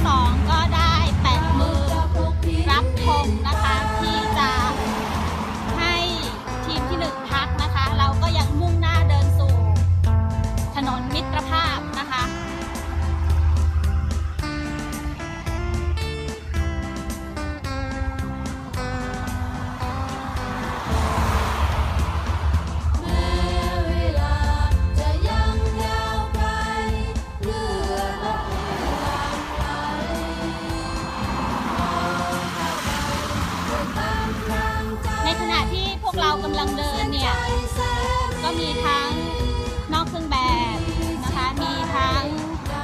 2ก็ได้แปะมือรับธงนะคะที่จะให้ทีมที่1พักนะคะเราก็ยังมุ่งหน้าเดินสู่ถนนมิตรภาพนะคะเรากำลังเดินเนี่ยก็มีทั้งนอกเครื่องแบบนะคะมีทั้ง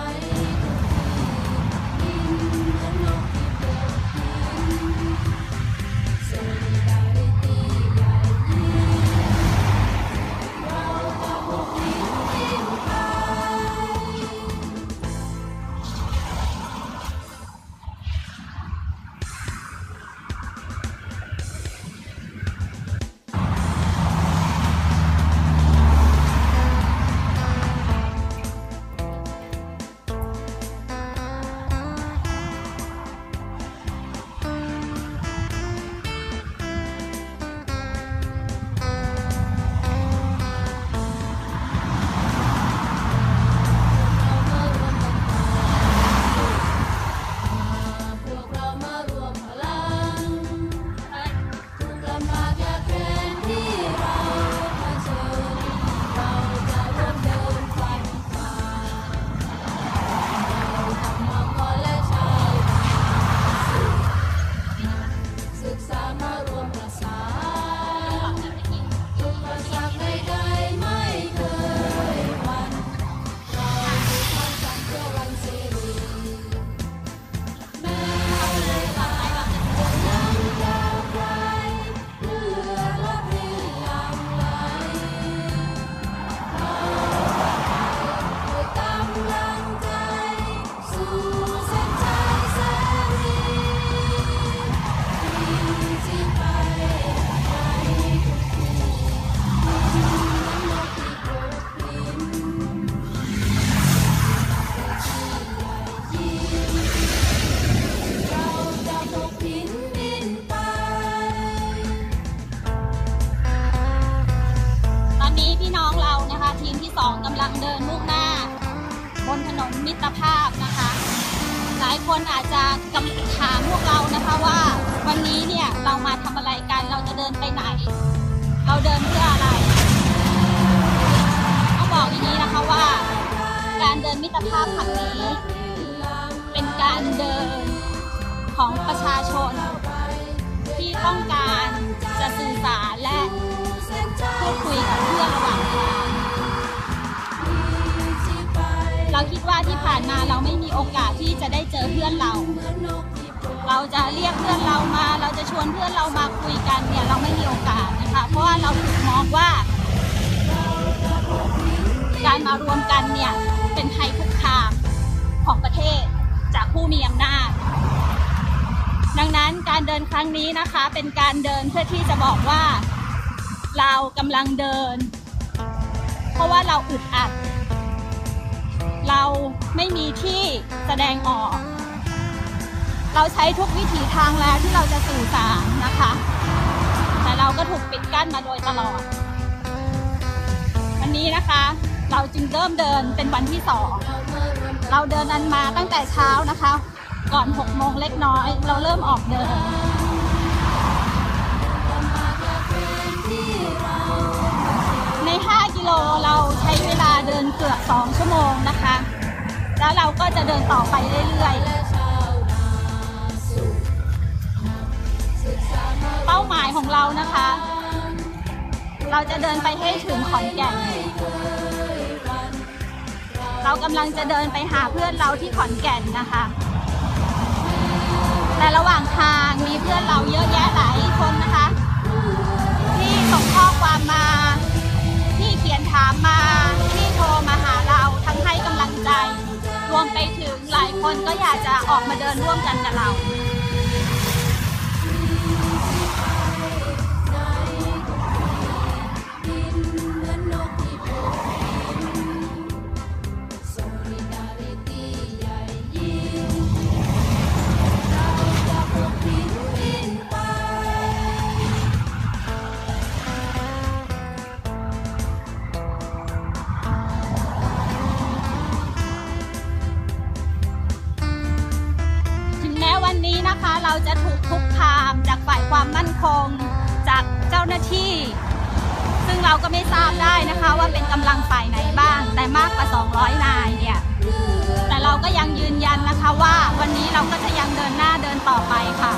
กำลังเดินมุ่งหน้าบนถนนมิตรภาพนะคะหลายคนอาจจะถามพวกเรานะคะว่าวันนี้เนี่ยเรามาทำอะไรกันเราจะเดินไปไหนเราเดินเพื่ออะไรต้องบอกอย่างนี้นะคะว่าการเดินมิตรภาพครั้งนี้เป็นการเดินของประชาชนที่ต้องการจะสื่อสารและพูดคุยกับเพื่อนระหว่างทางเราคิดว่าที่ผ่านมาเราไม่มีโอกาสที่จะได้เจอเพื่อนเราจะเรียกเพื่อนเรามาเราจะชวนเพื่อนเรามาคุยกันเนี่ยเราไม่มีโอกาสนะคะเพราะว่าเราถูกมองว่าการมารวมกันเนี่ยเป็นภัยคุกคามของประเทศจากผู้มีอำนาจดังนั้นการเดินครั้งนี้นะคะเป็นการเดินเพื่อที่จะบอกว่าเรากำลังเดินเพราะว่าเราอึดอัดเราไม่มีที่แสดงออกเราใช้ทุกวิถีทางแล้วที่เราจะสื่อสารนะคะแต่เราก็ถูกปิดกั้นมาโดยตลอดวันนี้นะคะเราจึงเริ่มเดินเป็นวันที่2เราเดินนั้นมาตั้งแต่เช้านะคะก่อน6 โมงเล็กน้อยเราเริ่มออกเดินใน5 กิโลเราใช้เวลาเดินเกือบ2 ชั่วโมงนะคะแล้วเราก็จะเดินต่อไปเรื่อยๆเป้าหมายของเรานะคะเราจะเดินไปให้ถึงขอนแก่นเรากำลังจะเดินไปหาเพื่อนเราที่ขอนแก่นนะคะแต่ระหว่างทางมีเพื่อนเราเยอะแยะหลายคนนะคะที่ส่งข้อความมาที่เขียนถามมาที่โทรมาหาเราทั้งให้กำลังใจรวมไปถึงหลายคนก็อยากจะออกมาเดินร่วมกันกับเรานะคะเราจะถูกคุกคามจากฝ่ายความมั่นคงจากเจ้าหน้าที่ซึ่งเราก็ไม่ทราบได้นะคะว่าเป็นกำลังฝ่ายไหนบ้างแต่มากกว่า200นายเนี่ยแต่เราก็ยังยืนยันนะคะว่าวันนี้เราก็จะยังเดินหน้าเดินต่อไปค่ะ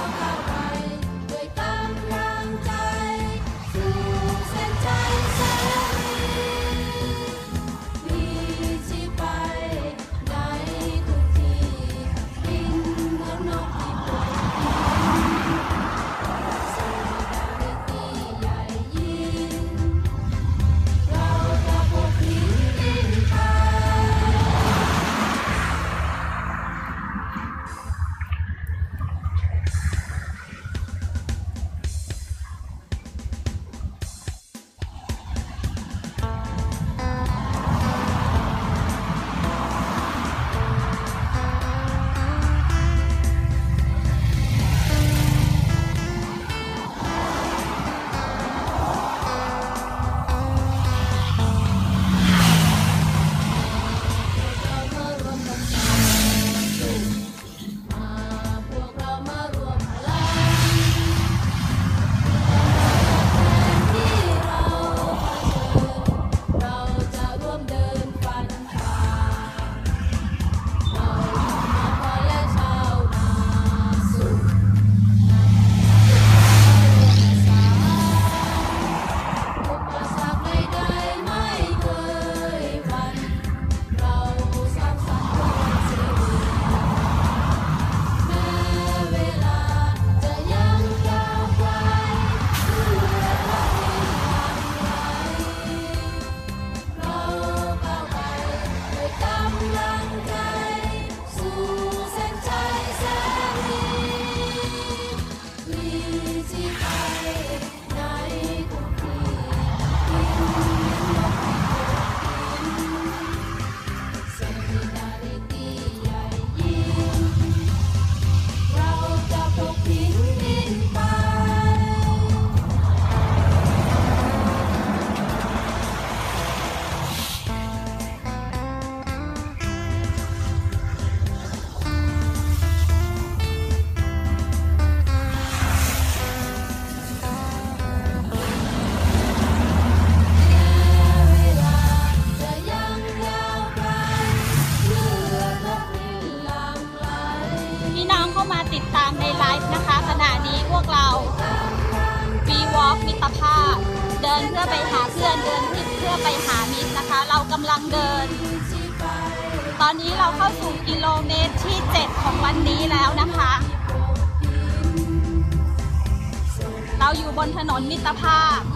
เดินเพื่อไปหาเพื่อนเดินเพื่อไปหามิตรนะคะเรากำลังเดินตอนนี้เราเข้าสู่กิโลเมตรที่7ของวันนี้แล้วนะคะเราอยู่บนถนนมิตรภาพ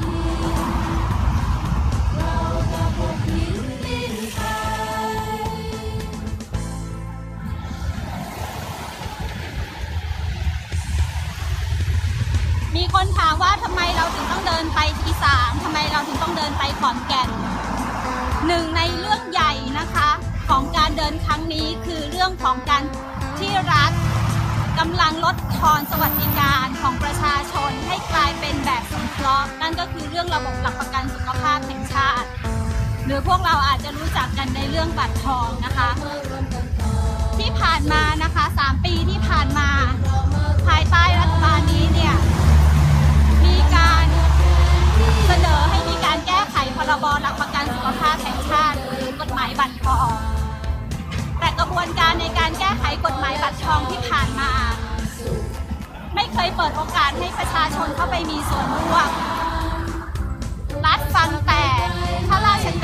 มีคนถามว่าทำไมเราถึงต้องเดินไปอีสานทำไมเราถึงต้องเดินไปขอนแก่นหนึ่งในเรื่องใหญ่นะคะของการเดินครั้งนี้คือเรื่องของการที่รัฐกำลังลดทอนสวัสดิการของประชาชนให้กลายเป็นแบบสงเคราะห์นั่นก็คือเรื่องระบบหลักประกันสุขภาพแห่งชาติหรือพวกเราอาจจะรู้จักกันในเรื่องบัตรทองนะคะที่ผ่านมานะคะ3 ปีที่ผ่านมาภายใต้รัฐบาลนี้เนี่ยมีการเสนอให้มีการแก้ไขพรบหลักประกันสุขภาพแห่งชาติหรือกฎหมายบัตรทองแต่กระบวนการในการแก้ไขกฎหมายบัตรทองที่ผ่านมาไม่เคยเปิดโอกาสให้ประชาชนเข้าไปมีส่วนร่วมรัฐฟังแต่ข้าราช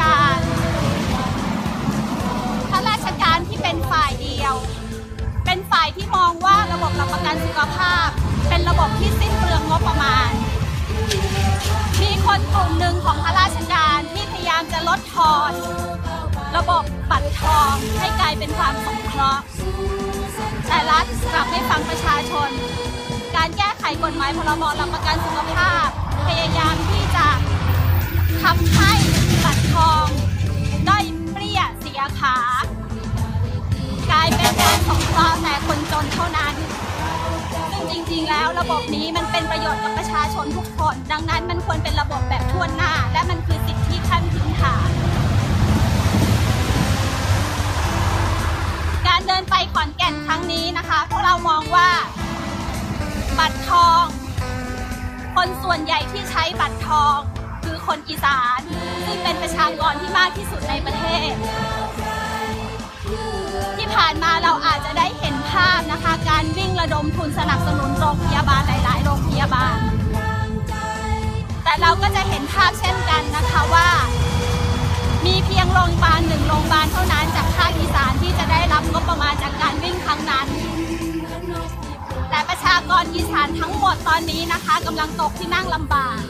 การที่เป็นฝ่ายเดียวเป็นฝ่ายที่มองว่าระบบหลักประกันสุขภาพเป็นระบบที่สิ้นเปลืองงบประมาณมีคนกลุ่มหนึ่งของข้าราชการที่พยายามจะลดทอนระบบบัตรทองให้กลายเป็นความสงเคราะห์แต่รัฐกลับไม่ฟังประชาชนการแก้ไขกฎหมายพรบหลักประกันสุขภาพพยายามที่จะทำให้บัตรทองด้อยเปรี้ยเสียขากลายเป็นการสงเคราะห์แต่คนจนเท่านั้นซึ่งจริงๆแล้วระบบนี้มันเป็นประโยชน์กับประชาชนทุกคนดังนั้นมันควรเป็นระบบแบบทั่วหน้าและมันคือสิทธิขั้นพื้นฐานการเดินไปขอนแก่นครั้งนี้นะคะพวกเรามองว่าบัตรทองคนส่วนใหญ่ที่ใช้บัตรทองคือคนอีสานซึ่งเป็นประชากรที่มากที่สุดในประเทศที่ผ่านมาเราอาจจะได้เห็นภาพนะคะการวิ่งระดมทุนสนับสนุนโรงพยาบาลหลายๆโรงพยาบาลแต่เราก็จะเห็นภาพเช่นกันนะคะว่ามีเพียงโรงพยาบาล1 โรงพยาบาลเท่านั้นจากภาคอีสานที่จะได้รับงบประมาณจากการวิ่งครั้งนั้นแต่ประชากรอีสานทั้งหมดตอนนี้นะคะกำลังตกที่นั่งลำบาก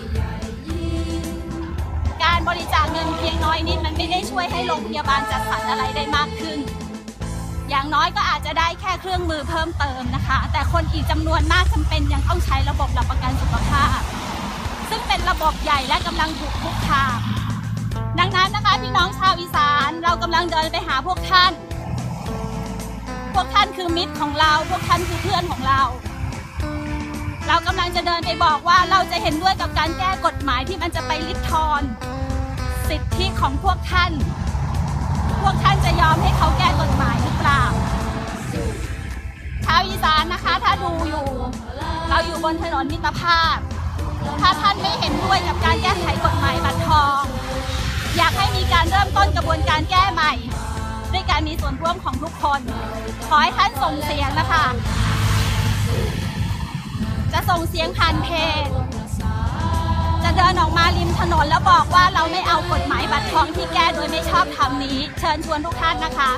การบริจาคเงินเพียงน้อยนิดมันไม่ได้ช่วยให้โรงพยาบาลจัดสรรอะไรได้มากขึ้นอย่างน้อยก็อาจจะได้แค่เครื่องมือเพิ่มเติมนะคะแต่คนอีกจำนวนมากจำเป็นยังต้องใช้ระบบหลักประกันสุขภาพซึ่งเป็นระบบใหญ่และกำลังถูกคุกคามดังนั้นนะคะพี่น้องชาวอีสานเรากำลังเดินไปหาพวกท่านคือมิตรของเราพวกท่านคือเพื่อนของเรากำลังจะเดินไปบอกว่าเราจะเห็นด้วยกับการแก้กฎหมายที่มันจะไปลิดทอนสิทธิของพวกท่านจะยอมให้เขาแก้กฎหมายหรือเปล่าชาวอีสานนะคะถ้าดูอยู่เราอยู่บนถนนมิตรภาพถ้าท่านไม่เห็นด้วยกับการแก้ไขกฎหมายบัตรทองอยากให้มีการเริ่มต้นกระบวนการแก้ใหม่ด้วยการมีส่วนร่วมของทุกคนขอให้ท่านส่งเสียงนะคะจะส่งเสียงผ่านเพจจะเดินออกมาริมถนนแล้วบอกว่าเราไม่เอากฎหมายบัตรทองที่แก้โดยไม่ชอบธรรมนี้เชิญชวนทุกท่านนะคะ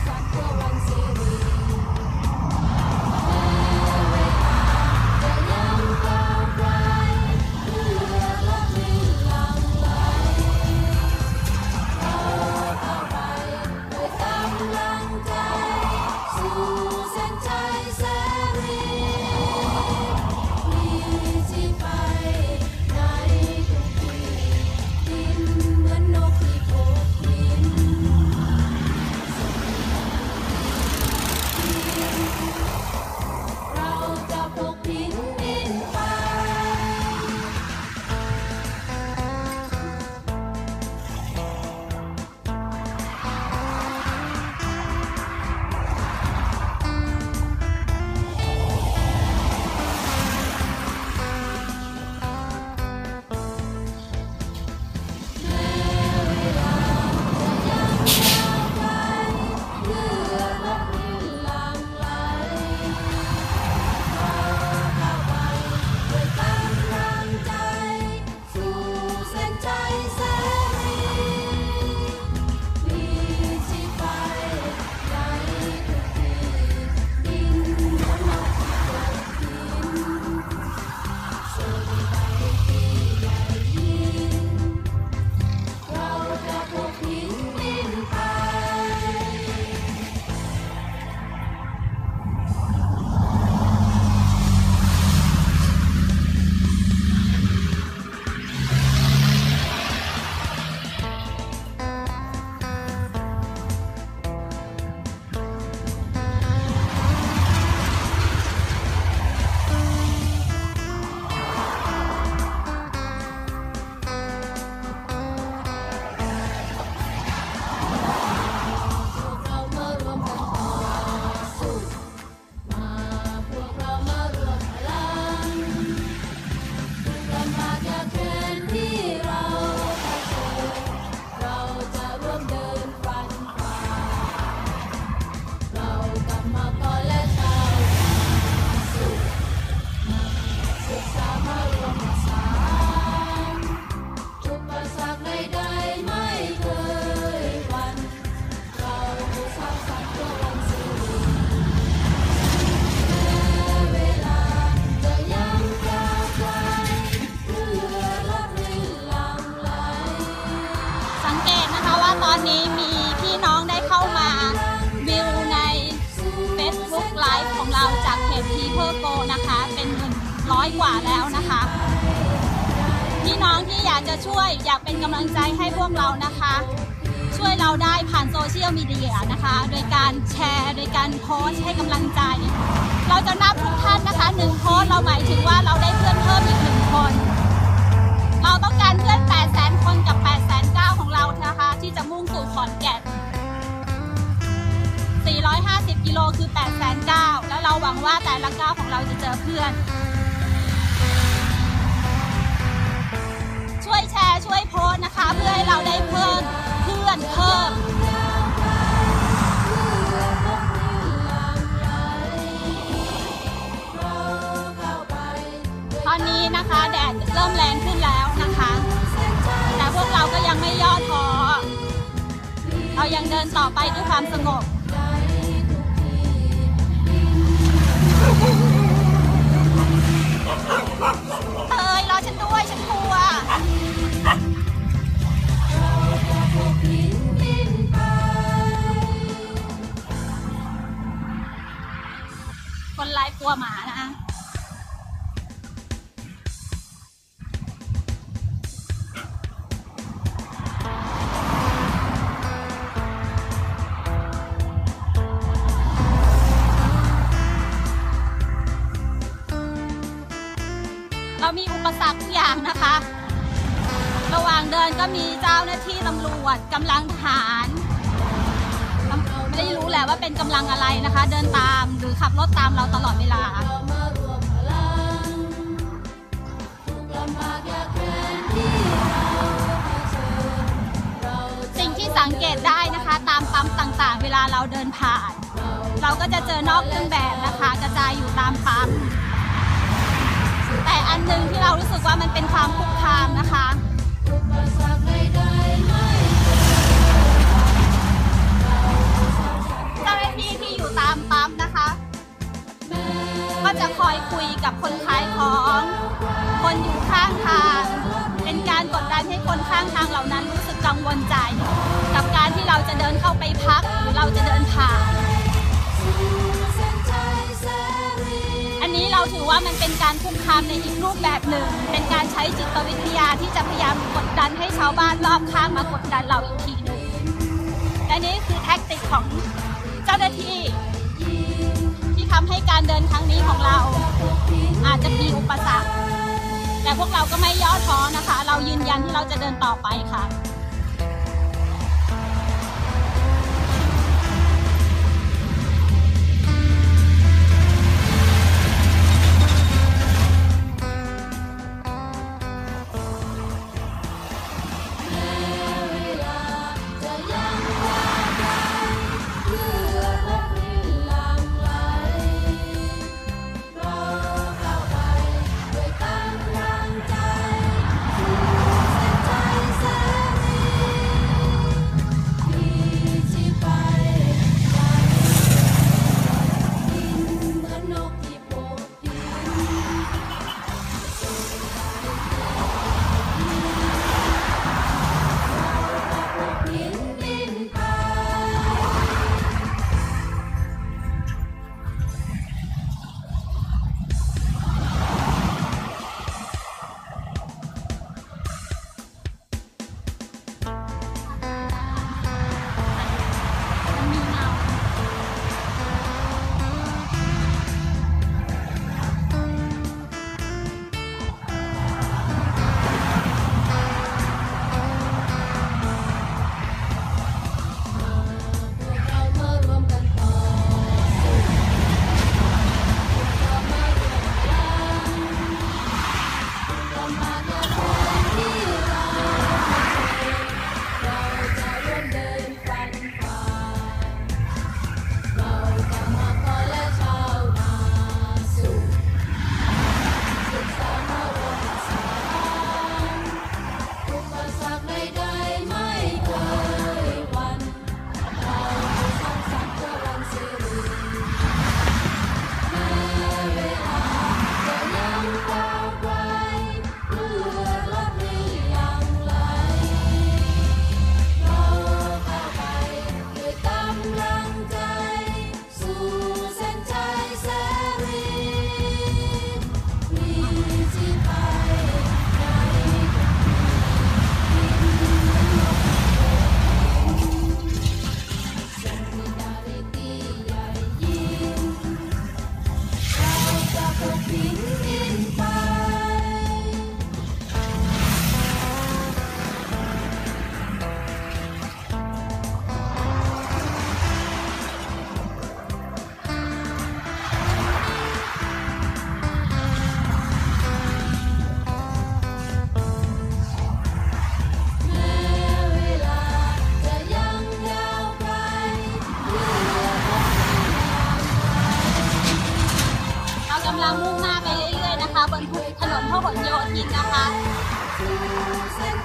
100 กว่าแล้วนะคะพี่น้องที่อยากจะช่วยอยากเป็นกำลังใจให้พวกเรานะคะช่วยเราได้ผ่านโซเชียลมีเดียนะคะโดยการแชร์โดยการโพสต์ให้กำลังใจเราจะนับทุกท่านนะคะ1โพสต์เราหมายถึงว่าเราได้เพื่อนเพิ่มอีก1คนเราต้องการเพื่อน 800,000 คนกับ 809,000 ของเรานะคะที่จะมุ่งสู่ขอนแก่น450 กิโลคือ 809,000 แล้วเราหวังว่าแต่ละก้าวของเราจะเจอเพื่อนร์ช่วยโพสต์นะคะเพื่อให้เราได้เพื่อนเพิ่มตอนนี้นะคะแดดเริ่มแรงขึ้นแล้วนะคะแต่พวกเราก็ยังไม่ย่อท้อเรายังเดินต่อไปด้วยความสงบรอฉันด้วยฉันกลัวคนไร้กลัวหมานะเรามีอุปสรรคทุกอย่างนะคะระหว่างเดินก็มีเจ้าหน้าที่ตำรวจกำลังทหารไม่ได้รู้แหละว่าเป็นกำลังอะไรนะคะเดินตามหรือขับรถตามเราตลอดเวลาสิ่งที่สังเกตได้นะคะตามปั๊มต่างๆเวลาเราเดินผ่านเราก็จะเจอนอกเครื่องแบบนะคะกระจายอยู่ตามปั๊มแต่อันหนึ่งที่เรารู้สึกว่ามันเป็นความคุกคามนะคะเจ้าหน้าที่ที่อยู่ตามปั๊มนะคะก็จะคอยคุยกับคนขายของคนอยู่ข้างทางเป็นการกดดันให้คนข้างทางเหล่านั้นรู้สึกกังวลใจกับการที่เราจะเดินเข้าไปพักหรือเราจะเดินผ่านอันนี้เราถือว่ามันเป็นการคุกคามในอีกรูปแบบหนึ่งเป็นการใช้จิตวิทยาที่จะพยายามกดดันให้ชาวบ้านรอบข้างมากดดันเราอีกทีหนึ่งและนี่คือแท็กติกของเจ้าหน้าที่ที่ทำให้การเดินครั้งนี้ของเราอาจจะมีอุปสรรคแต่พวกเราก็ไม่ย่อท้อนะคะเรายืนยันที่เราจะเดินต่อไปค่ะ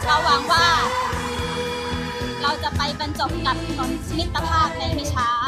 เราหวังว่าเราจะไปบรรจบกับถนนมิตรภาพในไม่ช้า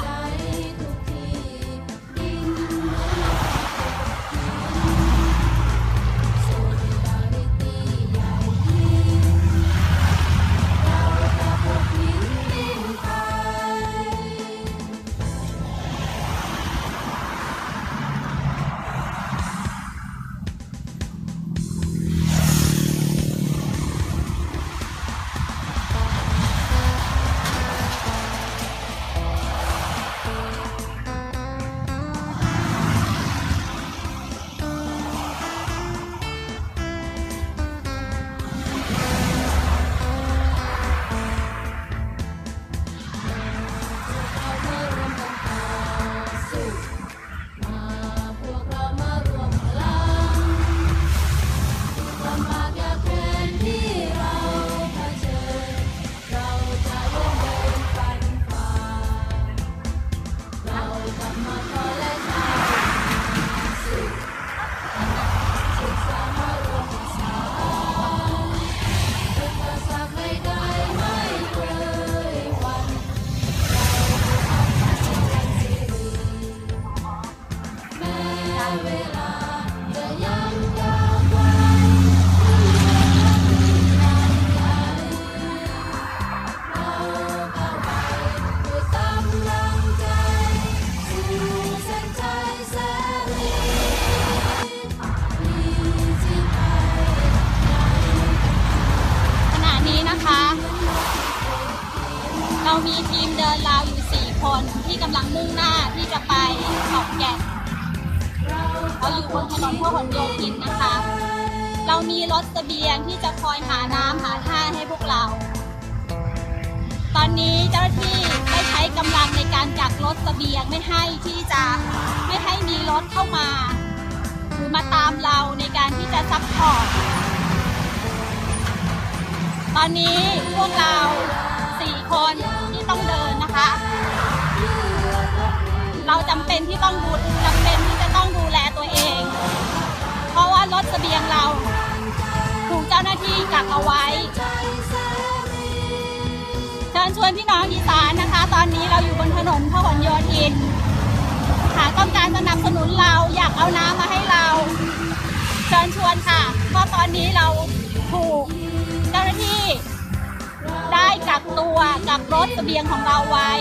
เรามีทีมเดินราวอยู่4 คนที่กำลังมุ่งหน้าที่จะไปขอนแก่นเราอยู่บนถนนพหลโยธินนะคะ เรามีรถเสบียงที่จะคอยหาน้ำหาท่าให้พวกเรา ตอนนี้เจ้าหน้าที่ได้ใช้กำลังในการกักรถเสบียงไม่ให้มีรถเข้ามาหรือมาตามเราในการที่จะซัพพอร์ตตอนนี้พวกเรา4 คนที่ต้องเดินนะคะ เราจำเป็นที่จะต้องดูแลตัวเอง เพราะว่ารถเสบียงเราถูกเจ้าหน้าที่กักเอาไว้เชิญชวนพี่น้องอีสานนะคะ ตอนนี้เราอยู่บนถนนพหลโยธินหากต้องการสนับสนุนเราอยากเอาน้ำมาให้เราเชิญชวนค่ะเพราะตอนนี้เราถูกเจ้าหน้าที่ได้กักตัวกับรถเสบียงของเราไว้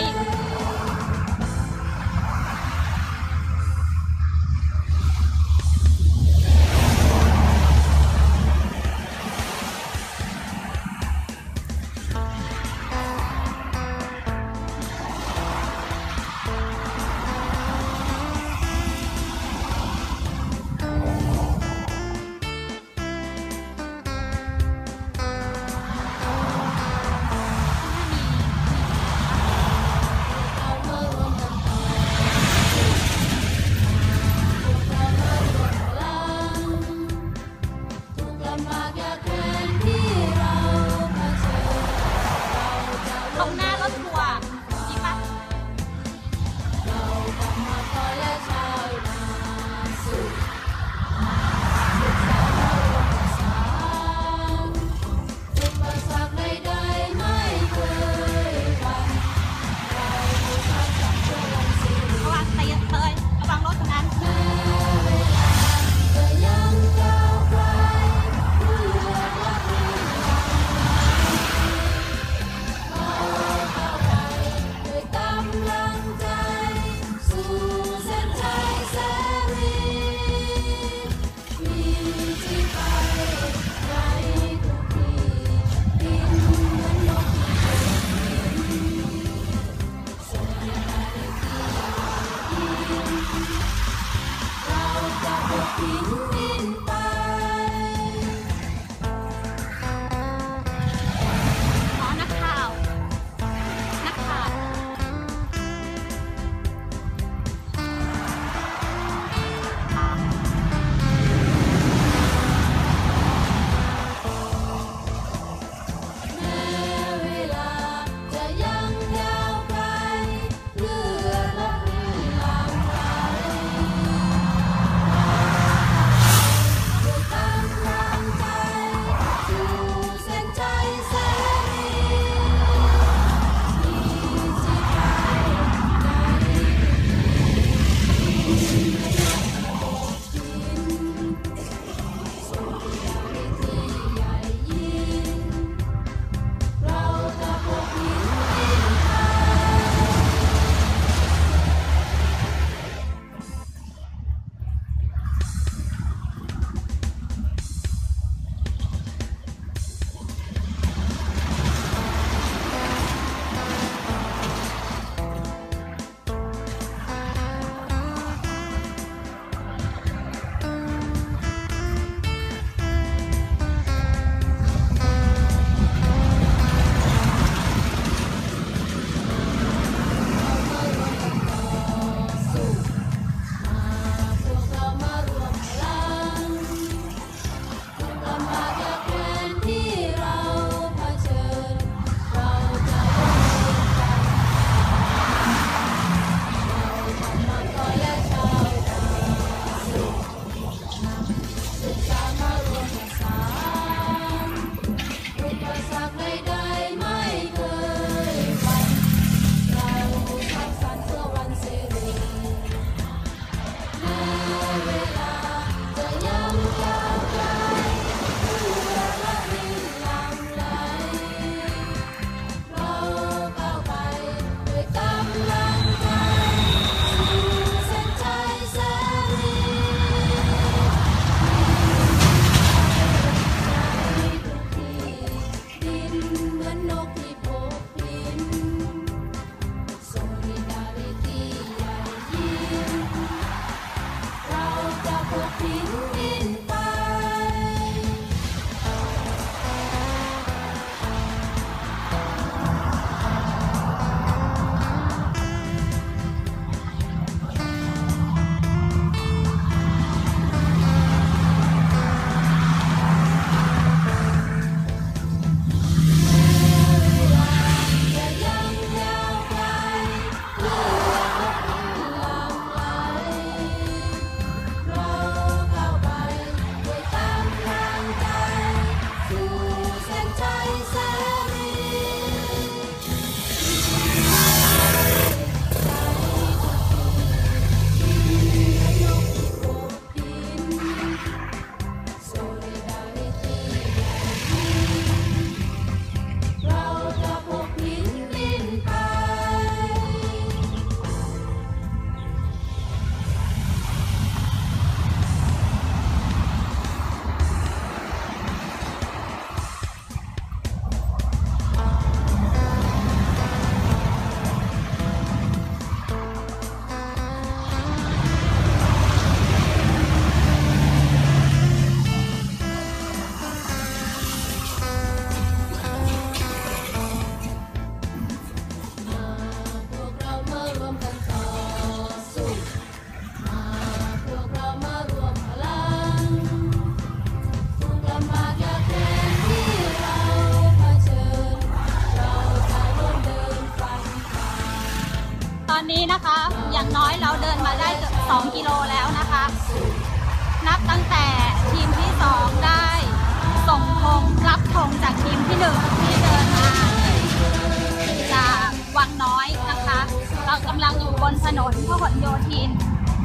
อนนี้นะคะอย่างน้อยเราเดินมาได้เกือบ2 กิโลแล้วนะคะนับตั้งแต่ทีมที่ 2ได้ส่งธงรับธงจากทีมที่ 1ที่เดินมาจากวังน้อยนะคะเรากำลังอยู่บนถนนพหลโยธิน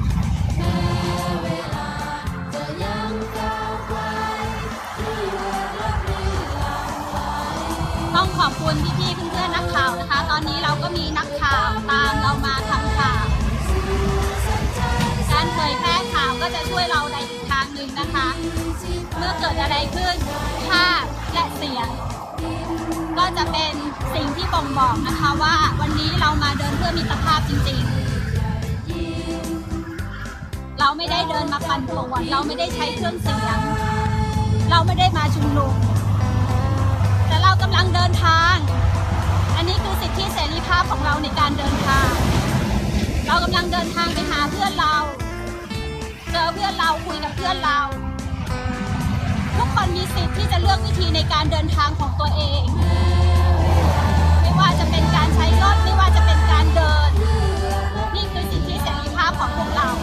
ต้องขอบคุณพี่ๆเพื่อนๆนักข่าวนะคะตอนนี้เราก็มีนักข่าวตามเรามาทำข่าวการเผยแพร่ข่าวก็จะช่วยเราในอีกทางหนึ่งนะคะเมื่อเกิดอะไรขึ้นภาพและเสียงก็จะเป็นสิ่งที่บ่งบอกนะคะว่าวันนี้เรามาเดินเพื่อมิตรภาพจริงๆเราไม่ได้เดินมาปั่นป่วนเราไม่ได้ใช้เครื่องเสียงเราไม่ได้มาชุมนุมแต่เรากำลังเดินทางอันนี้คือสิทธิเสรีภาพของเราในการเดินทางเรากำลังเดินทางไปหาเพื่อนเราเจอเพื่อนเราคุยกับเพื่อนเราทุกคนมีสิทธิ์ที่จะเลือกวิธีในการเดินทางของตัวเองไม่ว่าจะเป็นการใช้รถไม่ว่าจะเป็นการเดินนี่คือสิทธิเสรีภาพของพวกเรา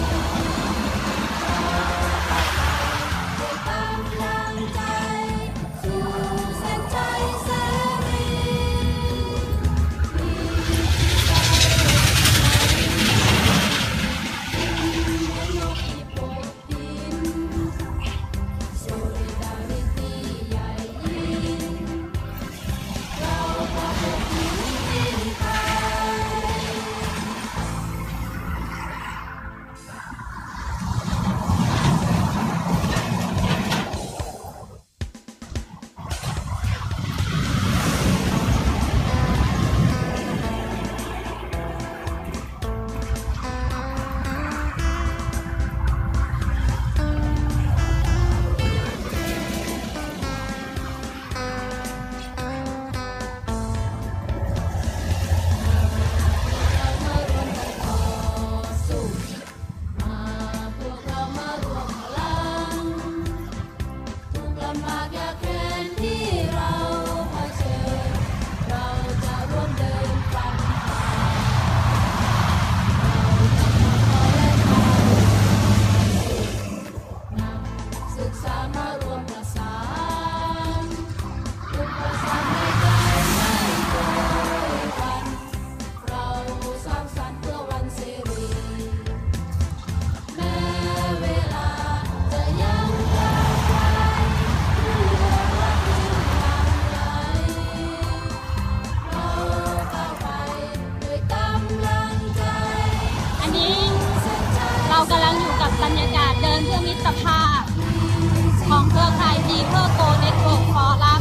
กำลังอยู่กับบรรยากาศเดินเพื่อมิตรภาพของเครือข่าย People Go Network Forum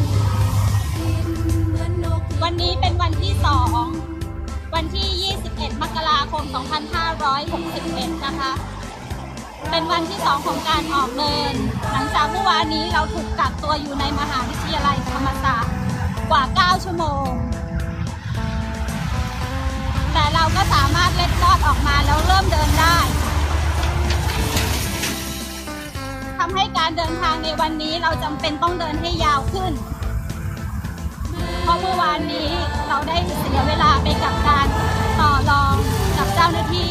วันนี้เป็นวันที่ 2วันที่ 21 มกราคม 2561 นะคะเป็นวันที่ 2ของการออกเดินหลังจากเมื่อวานนี้เราถูกกักตัวอยู่ในมหาวิทยาลัยธรรมศาสตร์กว่า 9 ชั่วโมงแต่เราก็สามารถเล็ดลอดออกมาแล้วเริ่มเดินได้ทำให้การเดินทางในวันนี้เราจำเป็นต้องเดินให้ยาวขึ้นเพราะเมื่อวานนี้เราได้เสียเวลาไปกับการต่อรองกับเจ้าหน้าที่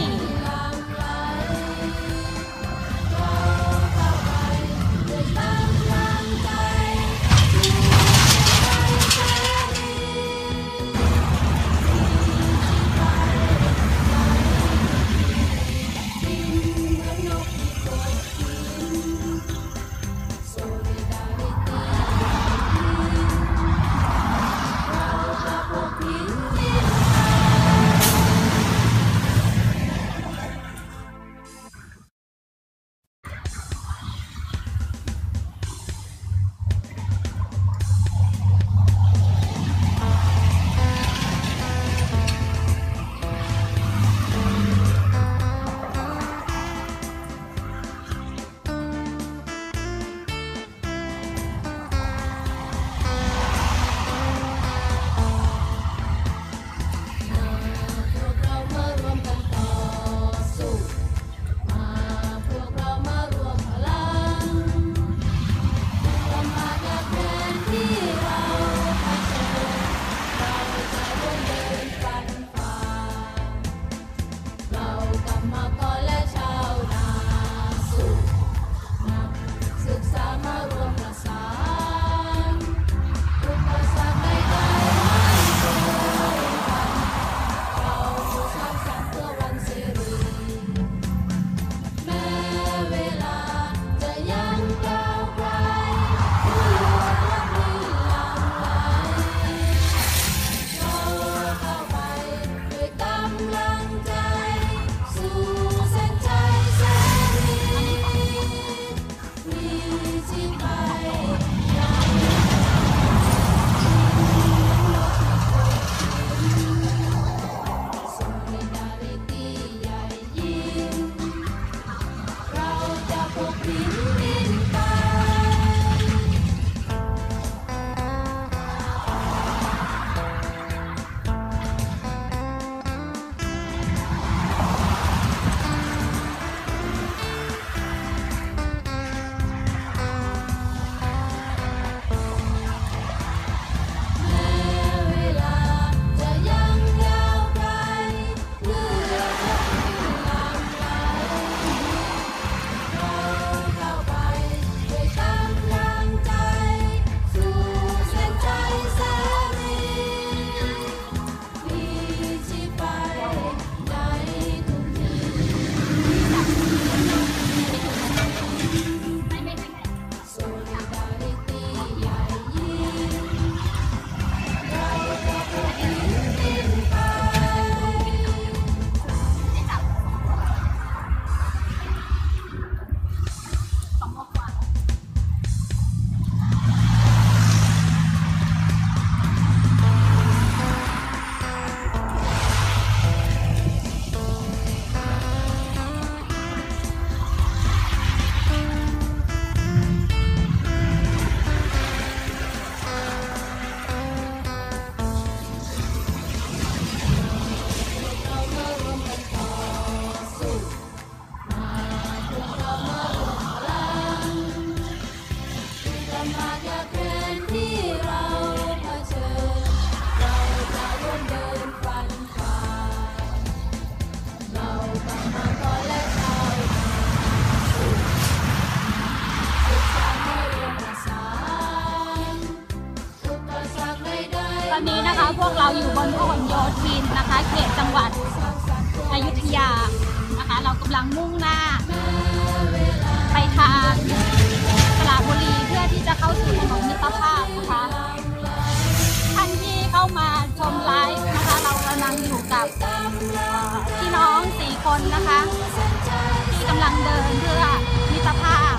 อนนี้นะคะพวกเราอยู่บนพหลโยธินนะคะเขตจังหวัดอยุธยานะคะเรากำลังมุ่งหน้าไปทางสระบุรีเพื่อที่จะเข้าสู่ถนนมิตรภาพนะคะท่านที่เข้ามาชมไลฟ์นะคะเรากำลังอยู่กับพี่น้อง4 คนนะคะที่กำลังเดินเพื่อมิตรภาพ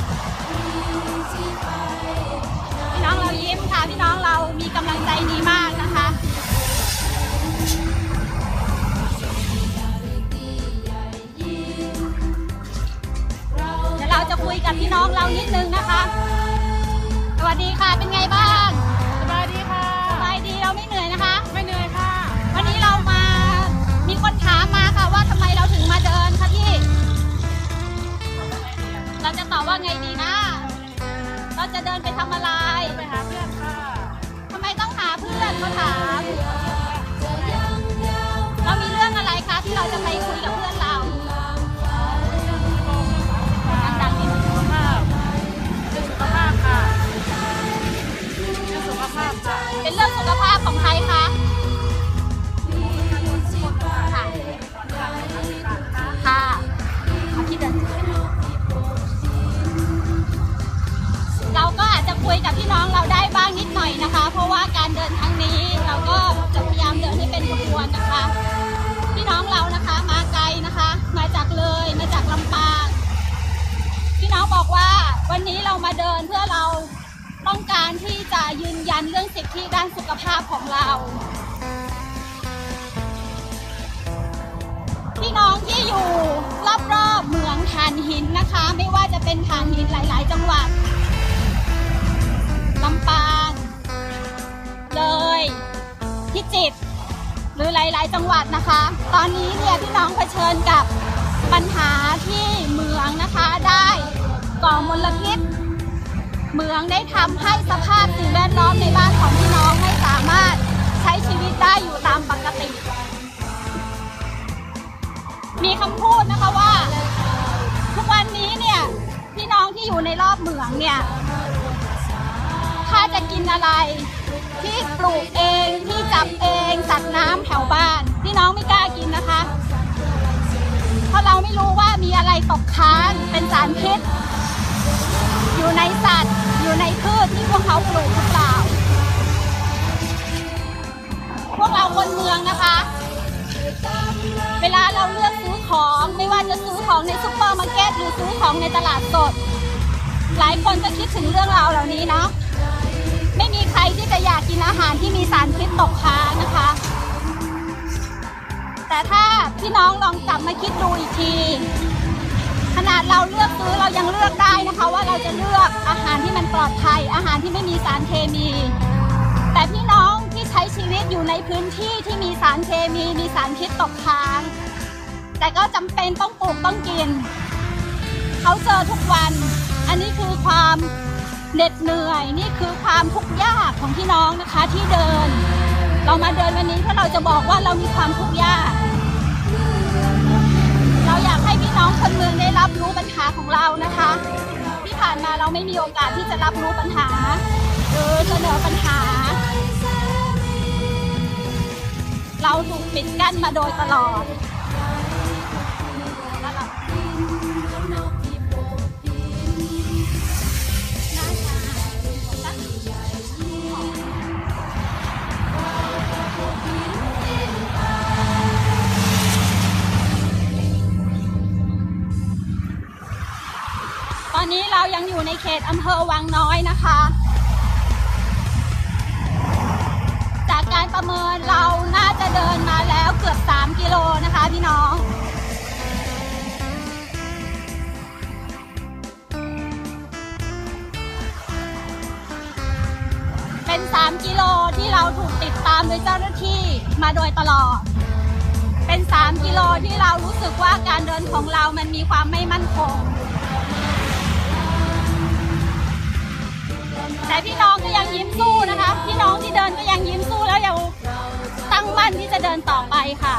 พี่น้องเรายิ้มค่ะพี่น้องเรามีกำลังใจดีมากนะคะเดี๋ยวเราจะคุยกับพี่น้องเรานิดนึงนะคะสวัสดีค่ะเป็นไงบ้างสบายดีค่ะสบายดีเราไม่เหนื่อยนะคะไม่เหนื่อยค่ะวันนี้เรามามีคนถามมาค่ะว่าทำไมเราถึงมาเดินคะพี่เราจะตอบว่าไงดีนะเราจะเดินไปทำอะไรไปหาเพื่อนค่ะทำไมต้องหาเพื่อนเขาถามเรามีเรื่องอะไรคะที่เราจะไปคุยกับเพื่อนเราดังๆนิดนึงสุขภาพค่ะเรื่องสุขภาพค่ะเป็นเรื่องสุขภาพของใครคะค่ะค่ะเอาที่เดินเราก็อาจจะคุยกับพี่น้องเราได้บ้างนิดหน่อยนะคะเพราะว่าการเดินครั้งนี้เราก็จะพยายามเดินให้เป็นขบวนนะคะพี่น้องเรานะคะมาไกลนะคะมาจากเลยมาจากลำปางพี่น้องบอกว่าวันนี้เรามาเดินเพื่อเราต้องการที่จะยืนยันเรื่องสิทธิด้านสุขภาพของเราพี่น้องที่อยู่รอบๆเมืองถ่านหินนะคะไม่ว่าจะเป็นถ่านหินหลายๆจังหวัดลำปางเลยพิจิตรหรือหลายๆจังหวัดนะคะตอนนี้เนี่ยพี่น้องเผชิญกับปัญหาที่เมืองนะคะได้ก่อมลพิษเมืองได้ทำให้สภาพสิ่งแวดล้อมในบ้านของพี่น้องไม่สามารถใช้ชีวิตได้อยู่ตามปกติมีคำพูดนะคะว่าทุกวันนี้เนี่ยพี่น้องที่อยู่ในรอบเมืองเนี่ยถ้าจะกินอะไรที่ปลูกเองที่จับเองสัตว์น้ำแถวบ้านพี่น้องไม่กล้ากินนะคะเพราะเราไม่รู้ว่ามีอะไรตกค้างเป็นสารพิษอยู่ในสัตว์อยู่ในพืชที่พวกเขาปลูกหรือเปล่าพวกเราคนเมืองนะคะเวลาเราเลือกซื้อของไม่ว่าจะซื้อของในซุปเปอร์มาร์เก็ตหรือซื้อของในตลาดสดหลายคนจะคิดถึงเรื่องราวเหล่านี้เนาะไม่มีใครที่จะอยากกินอาหารที่มีสารพิษตกค้างนะคะแต่ถ้าพี่น้องลองกลับมาคิดดูอีกทีขนาดเราเลือกซื้อเรายังเลือกได้นะคะว่าเราจะเลือกอาหารที่มันปลอดภัยอาหารที่ไม่มีสารเคมีแต่พี่น้องที่ใช้ชีวิตอยู่ในพื้นที่ที่มีสารเคมีมีสารพิษตกค้างแต่ก็จำเป็นต้องปลูกต้องกินเขาเจอทุกวันอันนี้คือความเหน็ดเหนื่อยนี่คือความทุกข์ยากของพี่น้องนะคะที่เดินเรามาเดินวันนี้เพื่อเราจะบอกว่าเรามีความทุกข์ยากเราอยากให้พี่น้องคนเมืองได้รับรู้ปัญหาของเรานะคะที่ผ่านมาเราไม่มีโอกาสที่จะรับรู้ปัญหาหรือเสนอปัญหาเราถูกปิดกั้นมาโดยตลอดตอนนี้เรายังอยู่ในเขตอำเภอวังน้อยนะคะจากการประเมินเราน่าจะเดินมาแล้วเกือบ3 กิโลนะคะพี่น้องเป็น3 กิโลที่เราถูกติดตามโดยเจ้าหน้าที่มาโดยตลอดเป็น3 กิโลที่เรารู้สึกว่าการเดินของเรามันมีความไม่มั่นคงแต่พี่น้องก็ยังยิ้มสู้นะคะพี่น้องที่เดินก็ยังยิ้มสู้แล้วยังตั้งมั่นที่จะเดินต่อไปค่ะ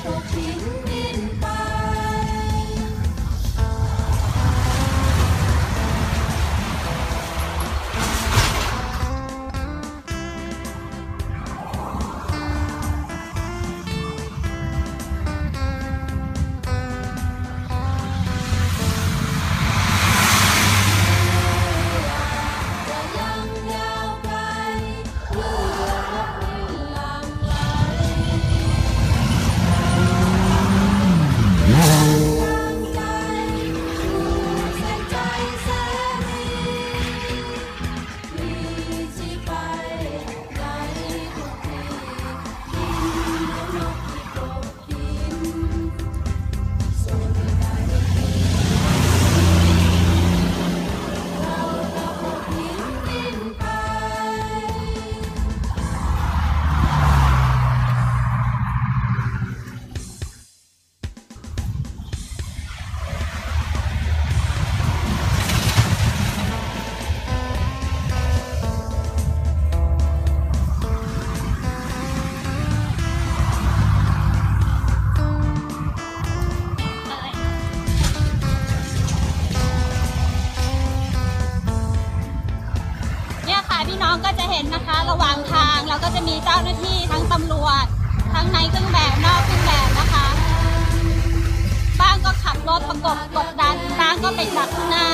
พี่น้องก็จะเห็นนะคะระหว่างทางเราก็จะมีเจ้าหน้าที่ทั้งตำรวจทั้งในเครื่องแบบนอกเครื่องแบบนะคะบ้างก็ขับรถประกบกดดันบ้างก็ไปดักข้างหน้า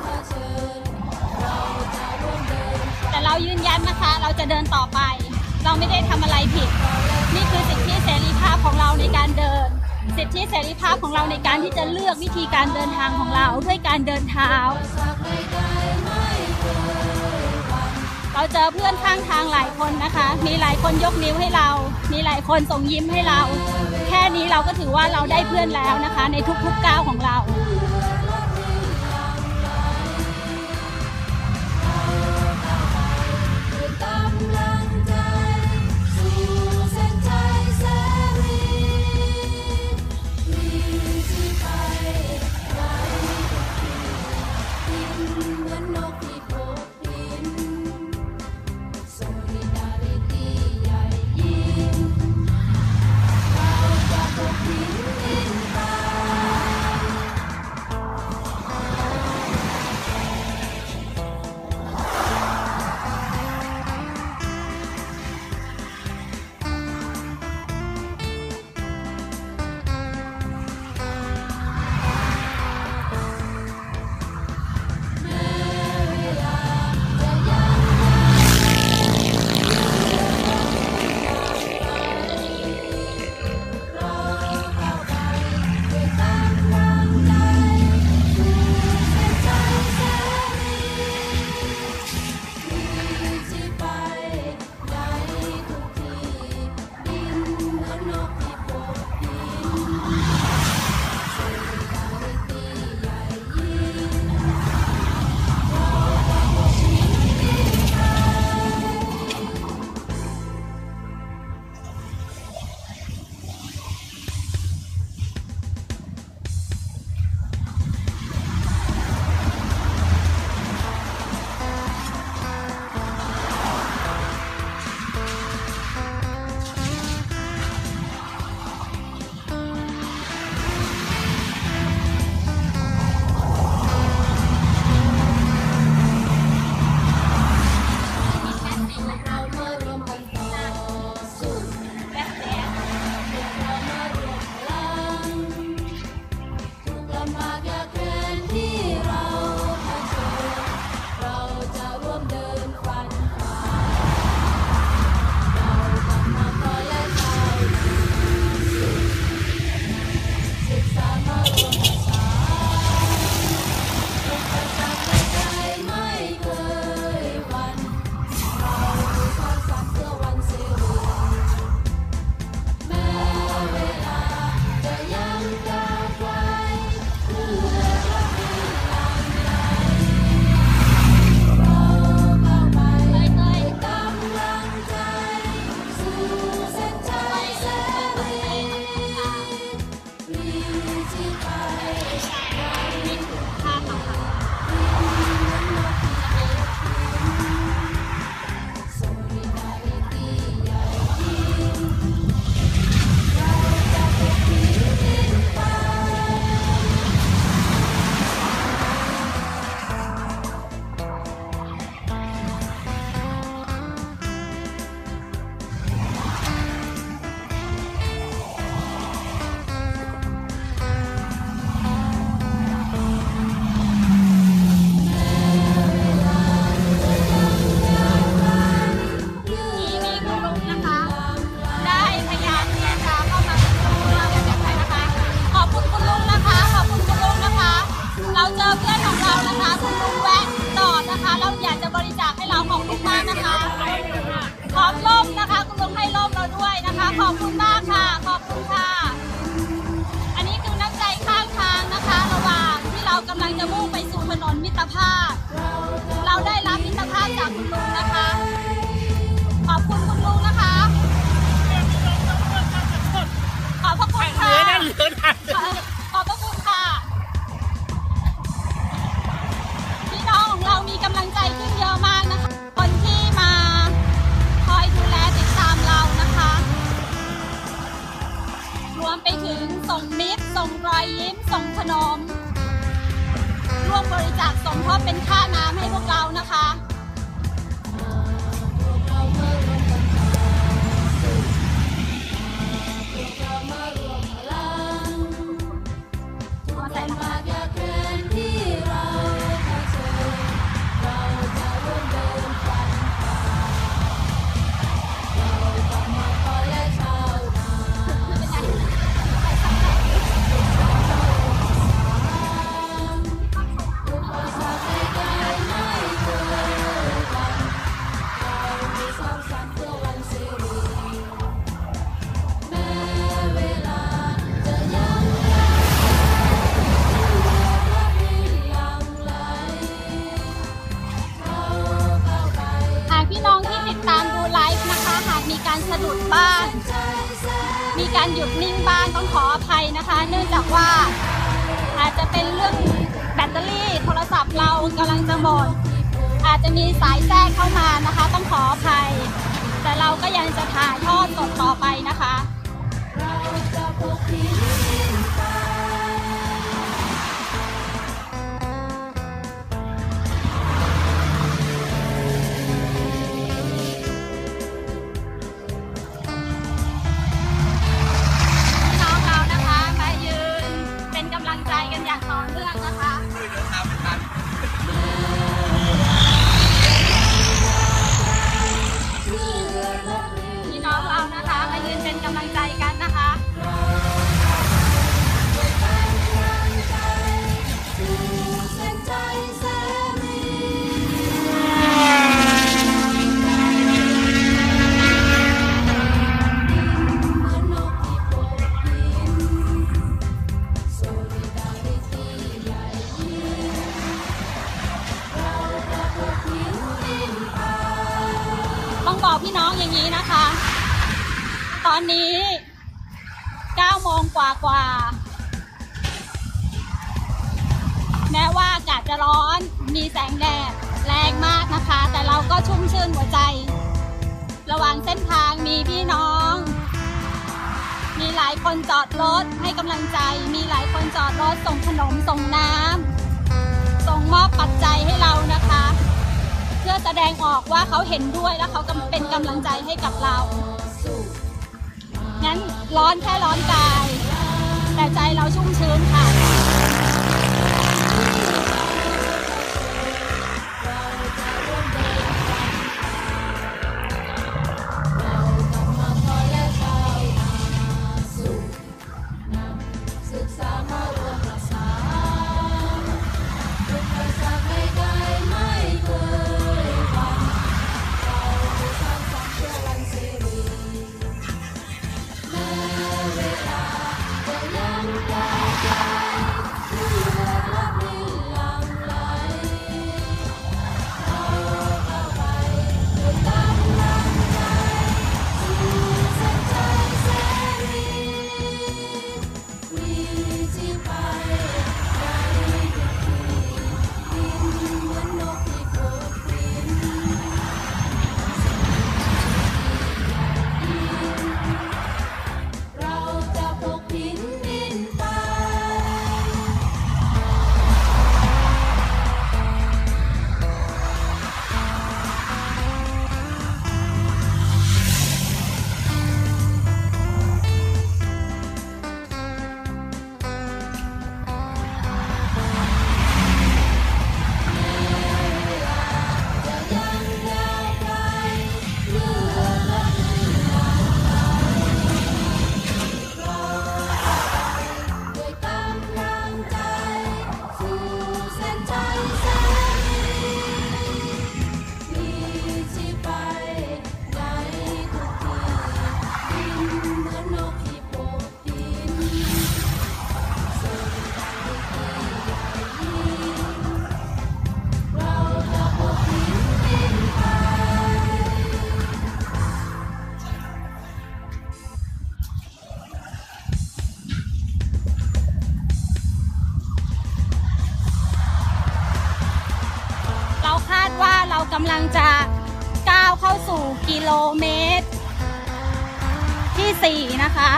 แต่เรายืนยันนะคะเราจะเดินต่อไปเราไม่ได้ทำอะไรผิดนี่คือสิทธิเสรีภาพของเราในการเดินสิทธิเสรีภาพของเราในการที่จะเลือกวิธีการเดินทางของเราด้วยการเดินเท้าเราเจอเพื่อนข้างทางหลายคนนะคะมีหลายคนยกนิ้วให้เรามีหลายคนส่งยิ้มให้เราแค่นี้เราก็ถือว่าเราได้เพื่อนแล้วนะคะในทุกๆก้าวของเราเป็นค่าน้ำให้พวกเรานะคะสะดุดบ้างมีการหยุดนิ่งบ้างต้องขออภัยนะคะเนื่องจากว่าอาจจะเป็นเรื่องแบตเตอรี่โทรศัพท์เรากำลังจะหมดอาจจะมีสายแทรกเข้ามานะคะต้องขออภัยแต่เราก็ยังจะถ่ายทอดสดต่อไปนะคะบอกพี่น้องอย่างนี้นะคะตอนนี้9 โมงกว่าแม้ว่าอากาศจะร้อนมีแสงแดดแรงมากนะคะแต่เราก็ชุ่มชื่นหัวใจระหว่างเส้นทางมีพี่น้องมีหลายคนจอดรถให้กำลังใจมีหลายคนจอดรถส่งขนมส่งน้ำส่งมอบปัจจัยให้เรานะคะเพื่อแสดงออกว่าเขาเห็นด้วยและเขาเป็นกำลังใจให้กับเรางั้นร้อนแค่ร้อนกายแต่ใจเราชุ่มชื้นค่ะ กำลังจะก้าวเข้าสู่กิโลเมตรที่4นะคะ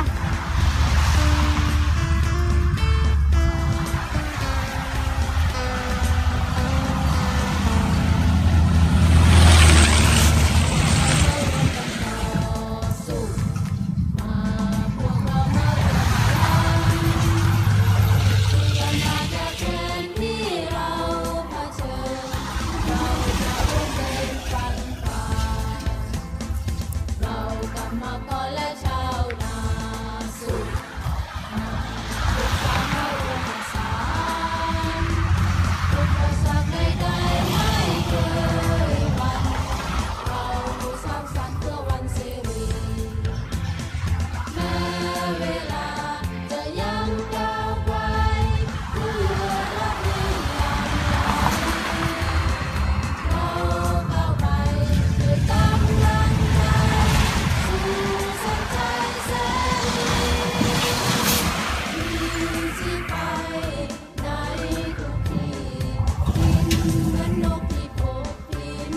กรและชาวนาสุขทุกความไม่รวมสารอุปสรรคใดๆไม่เคยหวั่นเราสร้างสรรค์เพื่อวันสิริแม้เวลาจะยังยาวไกลเพื่อรับยิ่งหลังเราก้าวไปด้วยกำลังใจสู่เส้นใจเสรีที่ไปในทุกที่บินเหมือนนกที่พบบิน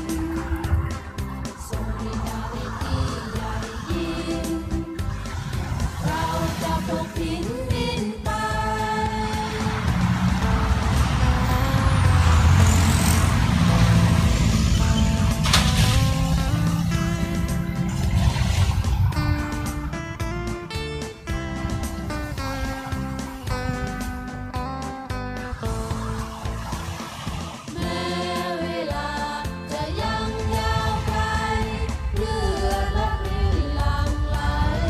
Solidarity ใหญ่ยิ่งเราจะพกบินไป แม้เวลาจะยังยาวไกลเลือดและรินหลั่งไหล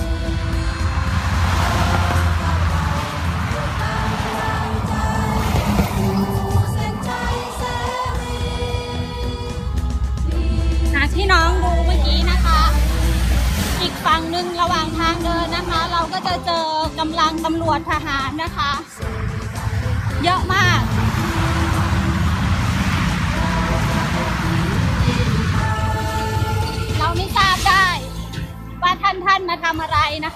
ด้วยกำลังใจสู่เส้นใจเสรีที่น้องดูเมื่อกี้นะคะ อีกฝั่งหนึ่งระหว่างทางเดินนะคะ เราก็จะเจอกำลังตำรวจทหารนะคะ เยอะมาก เราไม่ทราบได้ว่าท่านมาทำอะไรนะคะ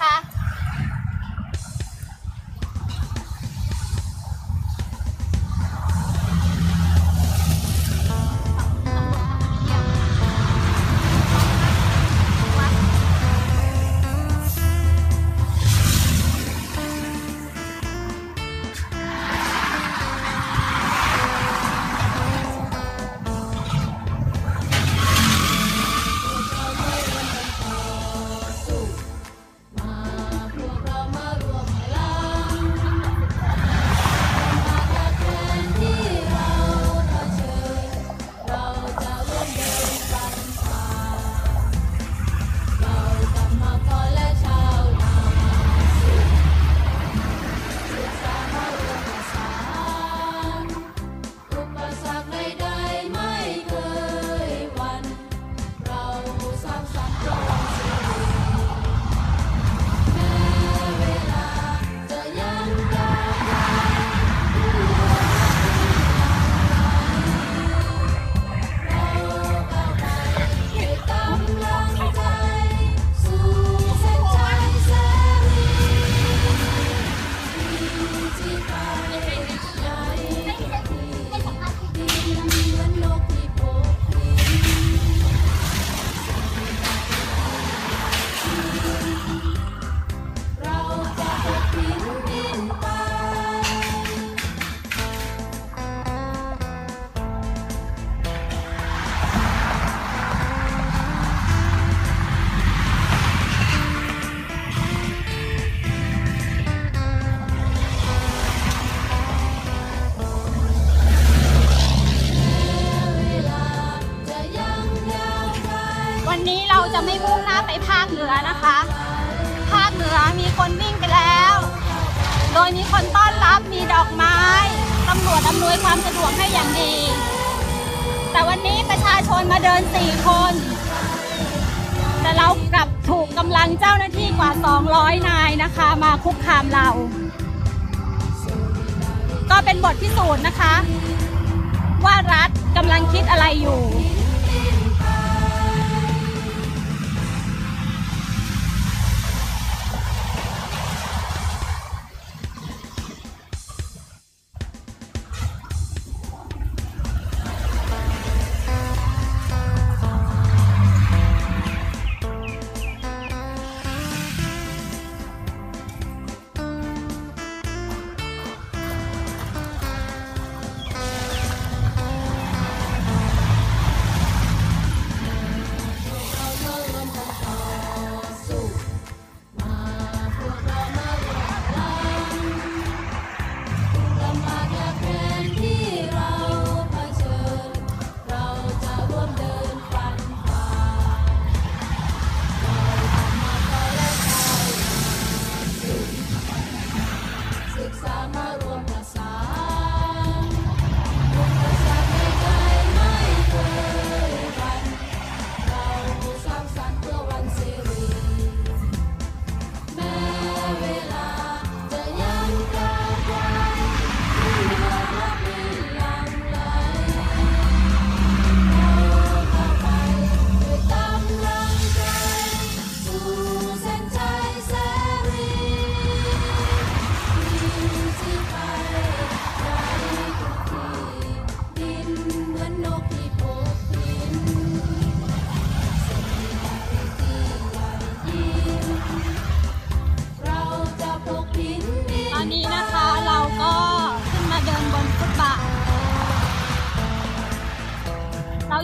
พวกเรามารวมพลังมาจากแดนที่เราเผชิญเราจะร่วมเดินฟันฝ่าเรากรรมกรและชาวนาสุขศึกษามารวมประสานอุปสรรคใดๆไม่เคยหวั่นเราสร้างสรรค์เพื่อวันสิริ แม้เวลาจะยังยาวไกลเพื่อเราก้าวไปด้วยกำลังใจสู่เส้นใจเสรีที่ไปในทุกที่บินเหมือนนกที่พบบิน เราจะพกบินไป เวลาจะยังยาวไกลวันนี้เราจะไม่มุ่งหน้าไปภาคเหนือนะคะ ภาคเหนือมีคนวิ่งไปแล้ว โดยมีคนต้อนรับ มีดอกไม้ ตำรวจอำนวยความสะดวกให้อย่างดี แต่วันนี้ประชาชนมาเดิน 4 คน แต่เรากลับถูกกำลังเจ้าหน้าที่กว่า 200 นายนะคะ มาคุกคามเรา ก็เป็นบทพิสูจน์นะคะ ว่ารัฐกำลังคิดอะไรอยู่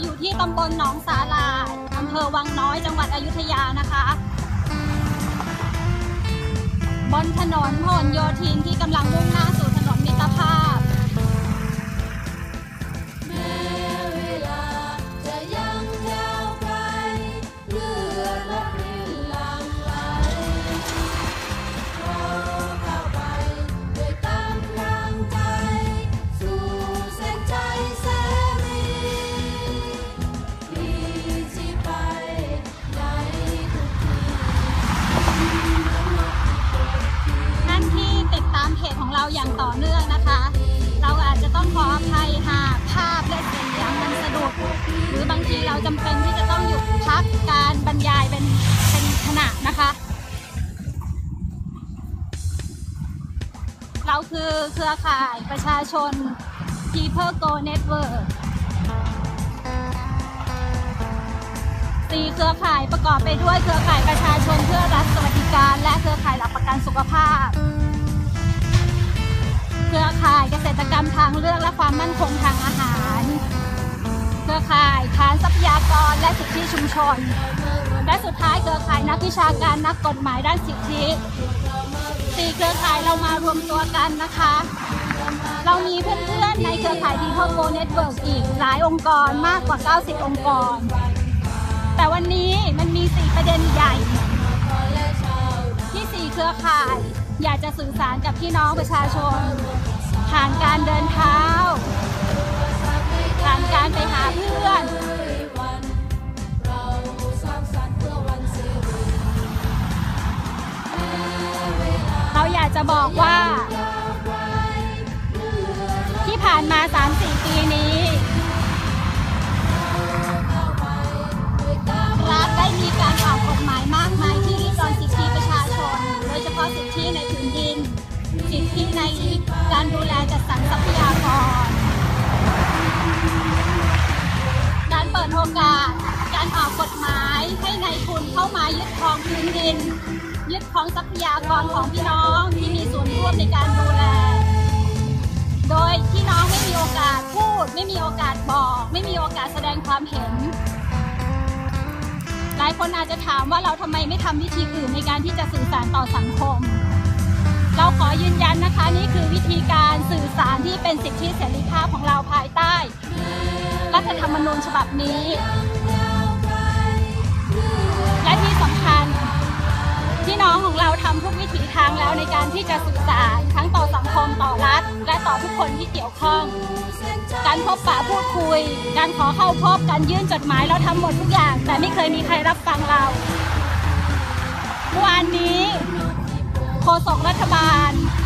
อยู่ที่ตำบลหนองสาลาอำเภอวังน้อยจังหวัดอยุธยานะคะบนถนนพหลโยธินที่กำลังมุ่งหน้าสู่ถนนมิตรภาพแม้เวลาจะยังยาวไกลเลือดและรินหลั่งไหลเราก้าวไปด้วยกำลังใจสู่เส้นใจแสรีที่ที่ไปในทุกท่านที่ติดตามเพจของเราอย่างต่อเนื่องนะคะเราอาจจะต้องขออภัยหากภาพและเสียงมันสะดุดหรือบางทีเราจำเป็นที่จะต้องหยุดพักการบรรยายเป็นขณะนะคะเราคือเครือข่ายประชาชน People Go Network 4 เครือข่ายประกอบไปด้วยเครือข่ายประชาชนเพื่อรัฐสวัสดิการและเครือข่ายหลักประกันสุขภาพเครือข่ายเกษตรกรรมทางเลือกและความมั่นคงทางอาหารเครือข่ายฐานทรัพยากรและสิทธิชุมชนและสุดท้ายเครือข่ายนักวิชาการนักกฎหมายด้านสิทธิ4 เครือข่ายเรามารวมตัวกันนะคะเรามีเพื่อนๆในเครือข่าย People Go Network อีกหลายองค์กรมากกว่า90 องค์กรแต่วันนี้มันมี4 ประเด็นใหญ่ที่4 เครือข่ายอยากจะสื่อสารกับพี่น้องประชาชนผ่านการเดินเท้าผ่านการไปหาเพื่อนเราอยากจะบอกว่าที่ผ่านมา 3-4 ปีนี้รัฐได้มีการออกกฎหมายมากมายที่ริดรอนสิทธิประชาชนโดยเฉพาะสิทธิในพื้นดินสิทธิในการดูแลจัดสรรทรัพยากรการเปิดโอกาสการออกกฎหมายให้นายทุนเข้ามายึดครองพื้นดินยึดครองทรัพยากรของพี่น้องที่มีส่วนร่วมในการดูแลโดยพี่น้องไม่มีโอกาสพูดไม่มีโอกาสบอกไม่มีโอกาสแสดงความเห็นหลายคนอาจจะถามว่าเราทำไมไม่ทำวิธีอื่นในการที่จะสื่อสารต่อสังคมเราขอยืนยันนะคะนี่คือวิธีการสื่อสารที่เป็นสิทธิเสรีภาพของเราภายใต้รัฐธรรมนูญฉบับนี้และที่สำคัญพี่น้องของเราทำทุกวิถีทางแล้วในการที่จะสื่อสารทั้งต่อสังคมต่อรัฐและต่อทุกคนที่เกี่ยวข้องการพบปะพูดคุยการขอเข้าพบการยื่นจดหมายเราทำหมดทุกอย่างแต่ไม่เคยมีใครรับฟังเราเมื่อวานนี้โฆษกรัฐบาล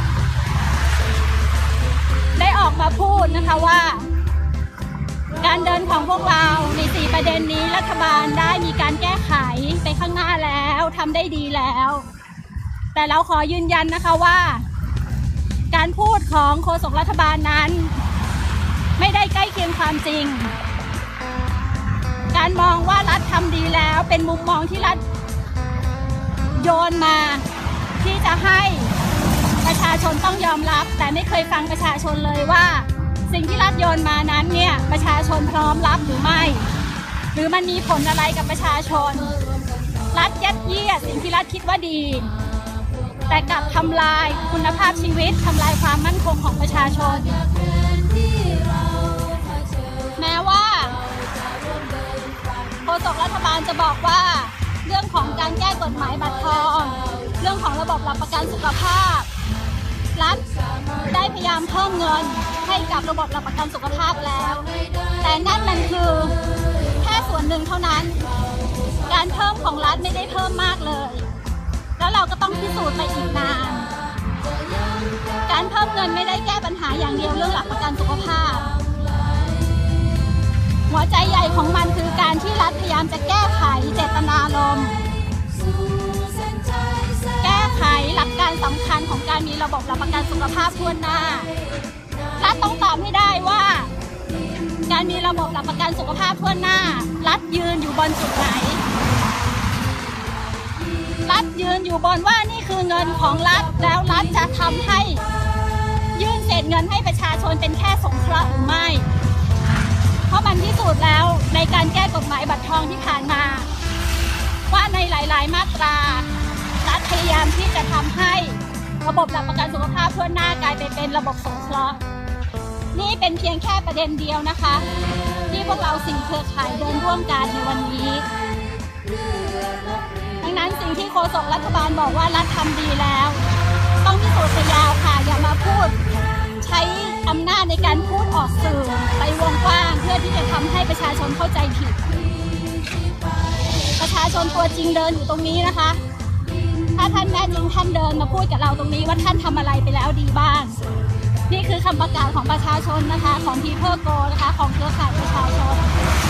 ได้ออกมาพูดนะคะว่าการเดินของพวกเราใน4 ประเด็นนี้รัฐบาลได้มีการแก้ไขไปข้างหน้าแล้วทำได้ดีแล้วแต่เราขอยืนยันนะคะว่าการพูดของโฆษกรัฐบาลนั้นไม่ได้ใกล้เคียงความจริงการมองว่ารัฐทำดีแล้วเป็นมุมมองที่รัฐโยนมาที่จะให้ประชาชนต้องยอมรับแต่ไม่เคยฟังประชาชนเลยว่าสิ่งที่รัฐโยนมานั้นเนี่ยประชาชนพร้อมรับหรือไม่หรือมันมีผลอะไรกับประชาชนรัฐยัดเยียดสิ่งที่รัฐคิดว่าดีแต่กลับทำลายคุณภาพชีวิตทำลายความมั่นคงของประชาชนแม้ว่าโฆษกรัฐบาลจะบอกว่าเรื่องของการแก้กฎหมายบัตรทองเรื่องของระบบหลักประกันสุขภาพรัฐได้พยายามเพิ่มเงินให้กับระบบหลักประกันสุขภาพแล้วแต่นั่นมันคือแค่ส่วนหนึ่งเท่านั้นการเพิ่มของรัฐไม่ได้เพิ่มมากเลยแล้วเราก็ต้องพิสูจน์ไปอีกนานการเพิ่มเงินไม่ได้แก้ปัญหาอย่างเดียวเรื่องหลักประกันสุขภาพหัวใจใหญ่ของมันคือการที่รัฐพยายามจะแก้ไขเจตนารมณ์แก้ไขหลักการสำคัญของการมีระบบหลักประกันสุขภาพทั่วหน้ารัฐต้องตอบให้ได้ว่าการมีระบบหลักประกันสุขภาพทั่วหน้ารัฐยืนอยู่บนจุดไหนรัฐยืนอยู่บนว่านี่คือเงินของรัฐแล้วรัฐจะทำให้ยื่นเศษเงินให้ประชาชนเป็นแค่สงเคราะห์หรือไม่เพราะมันพิสูจน์แล้วในการแก้กฎหมายบัตรทองที่ผ่านมาว่าในหลายๆมาตรารัฐพยายามที่จะทำให้ระบบหลักประกันสุขภาพทั่วหน้ากลายไปเป็นระบบสงเคราะห์นี่เป็นเพียงแค่ประเด็นเดียวนะคะที่พวกเราสิ่งเครือข่ายเดินร่วมกันในวันนี้ดังนั้นสิ่งที่โฆษกรัฐบาลบอกว่ารัฐทำดีแล้วต้องพิสูจน์ไปยาวค่ะอย่ามาพูดใช้อำนาจในการพูดออกสื่อไปวงกว้างเพื่อที่จะทำให้ประชาชนเข้าใจผิดประชาชนตัวจริงเดินอยู่ตรงนี้นะคะถ้าท่านแน่จริงท่านเดินมาพูดกับเราตรงนี้ว่าท่านทำอะไรไปแล้วดีบ้างนี่คือคำประกาศของประชาชนนะคะของ People Go นะคะของเครือข่ายประชาชน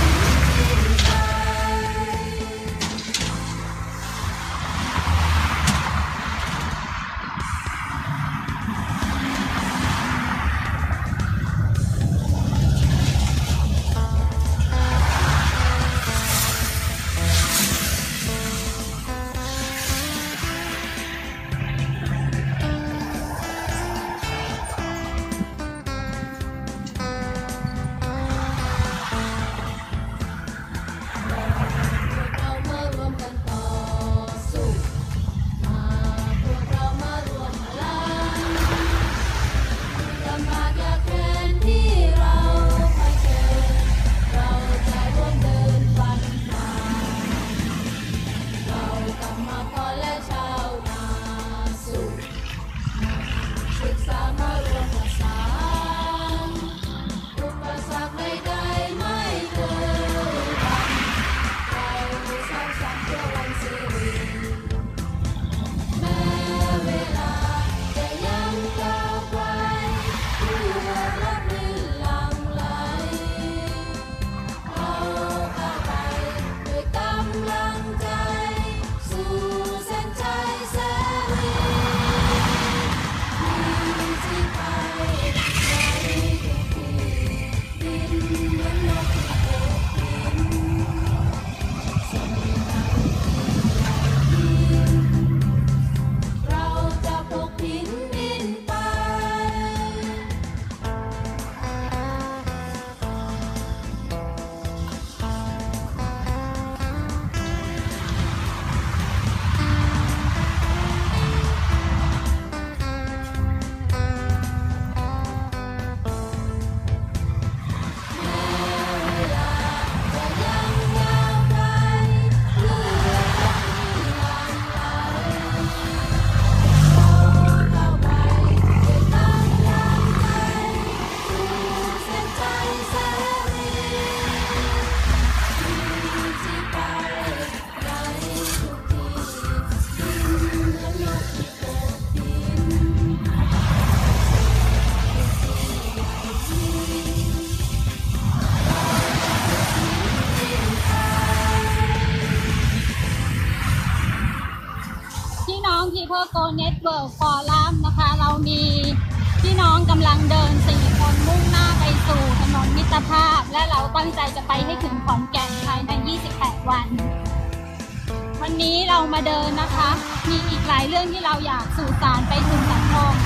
People Go Network Forum นะคะเรามีพี่น้องกำลังเดิน4 คนมุ่งหน้าไปสู่ถนนมิตรภาพและเราตั้งใจจะไปให้ถึงขอนแก่นภายใน28 วันวันนี้เรามาเดินนะคะมีอีกหลายเรื่องที่เราอยากสื่อสารไปถึงสังคม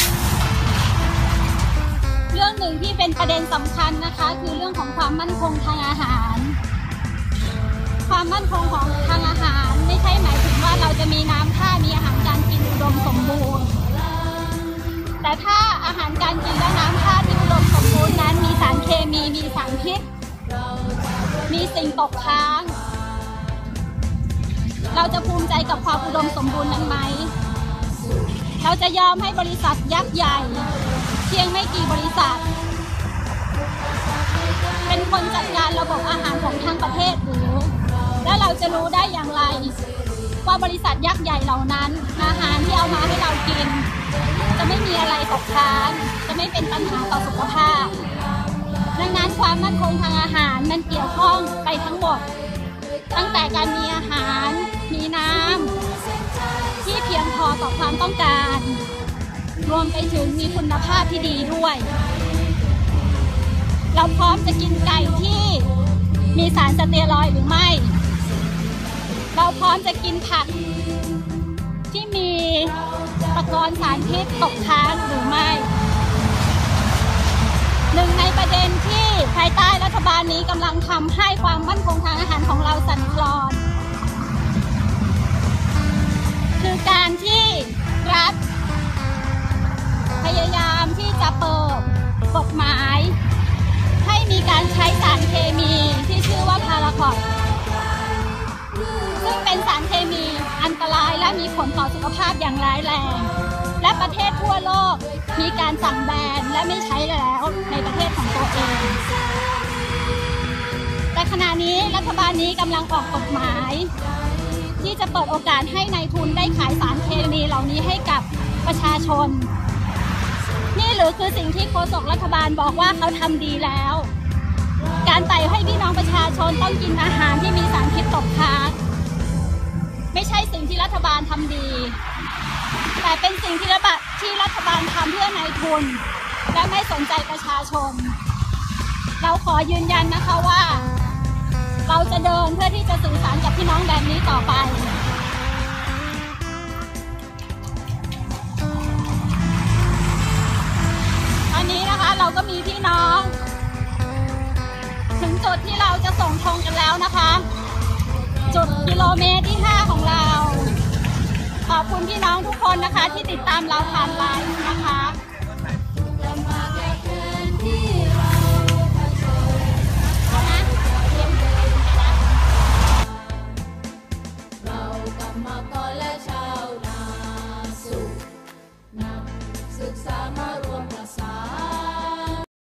เรื่องหนึ่งที่เป็นประเด็นสำคัญนะคะคือเรื่องของความมั่นคงทางอาหารความมั่นคงของทางอาหารไม่ใช่หมายถึงว่าเราจะมีน้ำท่ามีอาหารการกินอุดมสมบูรณ์แต่ถ้าอาหารการกินและน้ำท่าที่อุดมสมบูรณ์นั้นมีสารเคมีมีสารพิษมีสิ่งตกค้างเราจะภูมิใจกับความอุดมสมบูรณ์นั้นไหมเราจะยอมให้บริษัทยักษ์ใหญ่เพียงไม่กี่บริษัทเป็นคนจัดการระบบอาหารของทั้งประเทศหรือและเราจะรู้ได้อย่างไรว่าบริษัทยักษ์ใหญ่เหล่านั้นอาหารที่เอามาให้เรากินจะไม่มีอะไรตกค้างจะไม่เป็นปัญหาต่อสุขภาพดังนั้นความมั่นคงทางอาหารมันเกี่ยวข้องไปทั้งหมดตั้งแต่การมีอาหารมีน้ำที่เพียงพอต่อความต้องการรวมไปถึงมีคุณภาพที่ดีด้วยเราพร้อมจะกินไก่ที่มีสารสเตียรอยด์หรือไม่เราพร้อมจะกินผักที่มีตะกอนสารพิษตกค้างหรือไม่หนึ่งในประเด็นที่ภายใต้รัฐบาลนี้กำลังทำให้ความมั่นคงทางอาหารของเราสั่นคลอนคือการที่รัฐพยายามที่จะเปิดกฎหมายให้มีการใช้สารเคมีที่ชื่อว่าพาราควอตซึ่งเป็นสารเคมีอันตรายและมีผลต่อสุขภาพอย่างร้ายแรงและประเทศทั่วโลกมีการสั่งแบนและไม่ใช้แล้วในประเทศของตัวเองแต่ขณะนี้รัฐบาลนี้กำลังออกกฎหมายที่จะเปิดโอกาสให้นายทุนได้ขายสารเคมีเหล่านี้ให้กับประชาชนนี่หรือคือสิ่งที่โฆษกรัฐบาลบอกว่าเขาทำดีแล้วการไต่ให้พี่น้องประชาชนต้องกินอาหารที่มีสารพิษตกค้างไม่ใช่สิ่งที่รัฐบาลทำดีแต่เป็นสิ่งที่รัฐบาลทำเพื่อนายทุนและไม่สนใจประชาชนเราขอยืนยันนะคะว่าเราจะเดินเพื่อที่จะสื่อสารกับพี่น้องแบบนี้ต่อไปตอนนี้นะคะเราก็มีพี่น้องถึงจุดที่เราจะส่งธงกันแล้วนะคะจุดกิโลเมตรที่ 5 ของเราขอบคุณพี่น้องทุกคนนะคะที่ติดตามเราผ่านไลน์นะคะ